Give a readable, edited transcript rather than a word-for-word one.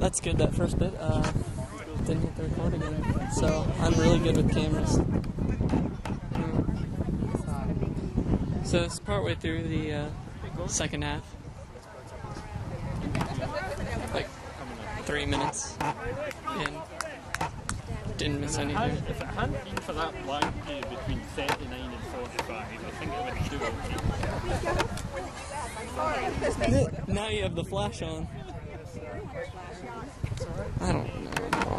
That's good, that first bit. Didn't hit the record again. So I'm really good with cameras. So it's partway through the second half. Like 3 minutes. And didn't miss anything. If it hadn't been for that blank between 39 and 45, I think it would do okay. Now you have the flash on. I don't know.